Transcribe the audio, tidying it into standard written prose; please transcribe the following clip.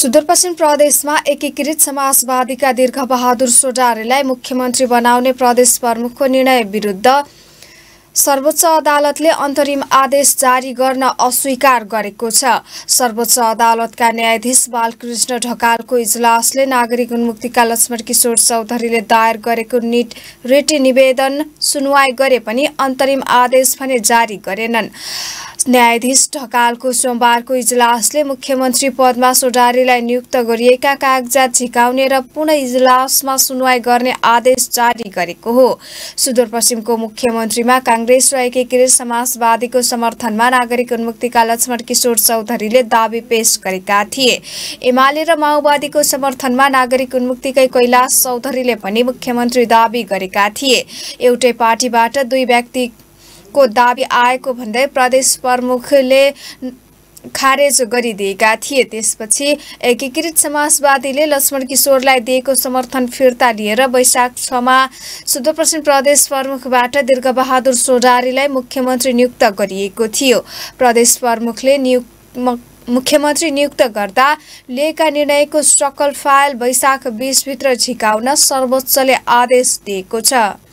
सुदूरपश्चिम प्रदेशमा एकीकृत समाजवादीका दीर्घबहादुर सोडारीलाई मुख्यमन्त्री बनाउने प्रदेश प्रमुखको निर्णय विरुद्ध सर्वोच्च अदालतले अन्तरिम आदेश जारी गर्न अस्वीकार गरेको छ। सर्वोच्च अदालतका न्यायाधीश बालकृष्ण ढकालको इजलासले नागरिक उन्मुक्तिका लक्ष्मण किशोर चौधरीले दायर गरेको रिट निवेदन सुनवाई गरे पनि अन्तरिम आदेश भने जारी गरेनन्। न्यायाधीश ढकालको सोमबारको इजलासले मुख्यमन्त्री पदमा सोडारीलाई नियुक्त गरिएका कागजात झिकाउने र पुनः इजलासमा सुनवाई गर्ने आदेश जारी गरेको हो। सुदूरपश्चिमको मुख्यमन्त्रीमा कांग्रेस र एकीकृत समाजवादीको समर्थनमा नागरिक उन्मुक्तिका लक्ष्मण किशोर चौधरीले दाबी पेश गरेका थिए। एमाले र माओवादीको समर्थनमा नागरिक उन्मुक्तिकै कैलाश चौधरीले पनि मुख्यमन्त्री दाबी गरेका थिए। एउटै पार्टीबाट दुई व्यक्ति को दाबी आएको भन्दै प्रदेश प्रमुखले खारेज गरिदिएका थिए। त्यसपछि एकीकृत समाजवादीले लक्ष्मण किशोरलाई दिएको समर्थन फिर्ता लिएर वैशाख 6 मा सुदूरपश्चिम प्रदेश प्रमुखबाट दीर्घबहादुर सोडारीलाई मुख्यमन्त्री नियुक्त गरिएको थियो। प्रदेश प्रमुखले मुख्यमन्त्री नियुक्त गर्दा लिएका निर्णयको सकल फाइल वैशाख 20 भित्र झिकाउन सर्वोच्चले आदेश दिएको छ।